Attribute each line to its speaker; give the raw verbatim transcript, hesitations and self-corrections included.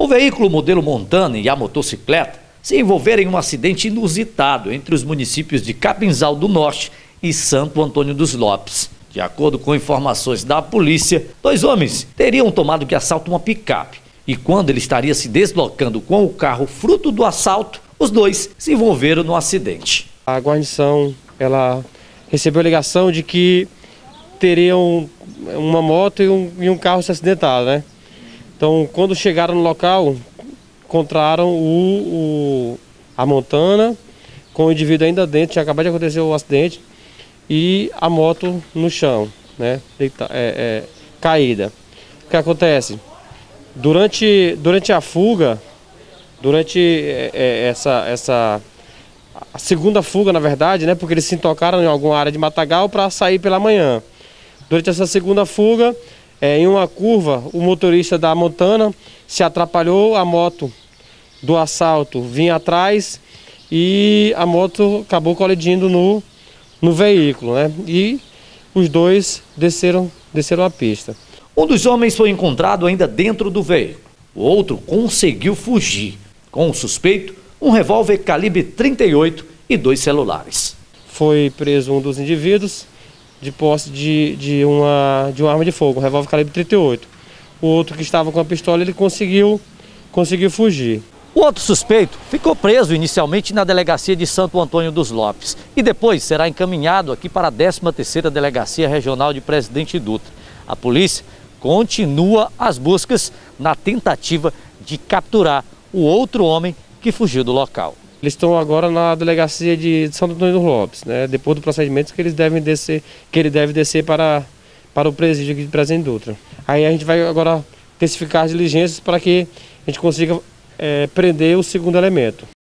Speaker 1: O veículo modelo Montana e a motocicleta se envolveram em um acidente inusitado entre os municípios de Capinzal do Norte e Santo Antônio dos Lopes. De acordo com informações da polícia, dois homens teriam tomado de assalto uma picape e quando ele estaria se deslocando com o carro fruto do assalto, os dois se envolveram no acidente.
Speaker 2: A guarnição ela recebeu a ligação de que teriam uma moto e um, e um carro se acidentado, né? Então, quando chegaram no local, encontraram o, o, a Montana com o indivíduo ainda dentro, tinha acabado de acontecer o acidente, e a moto no chão, né? Deita, é, é, caída. O que acontece? Durante, durante a fuga, durante é, é, essa, essa a segunda fuga, na verdade, né? Porque eles se tocaram em alguma área de matagal para sair pela manhã. Durante essa segunda fuga, é, em uma curva, o motorista da Montana se atrapalhou, a moto do assalto vinha atrás e a moto acabou colidindo no, no veículo, né? E os dois desceram, desceram a pista.
Speaker 1: Um dos homens foi encontrado ainda dentro do veículo. O outro conseguiu fugir. Com o suspeito, um revólver calibre trinta e oito e dois celulares.
Speaker 2: Foi preso um dos indivíduos de posse de, de, uma, de uma arma de fogo, um revólver calibre trinta e oito. O outro que estava com a pistola, ele conseguiu, conseguiu fugir.
Speaker 1: O outro suspeito ficou preso inicialmente na delegacia de Santo Antônio dos Lopes e depois será encaminhado aqui para a décima terceira Delegacia Regional de Presidente Dutra. A polícia continua as buscas na tentativa de capturar o outro homem que fugiu do local.
Speaker 2: Eles estão agora na delegacia de Santo Antônio dos Lopes, né? Depois do procedimento que eles devem descer, que ele deve descer para, para o presídio aqui de Presidente Dutra. Aí a gente vai agora intensificar as diligências para que a gente consiga é, prender o segundo elemento.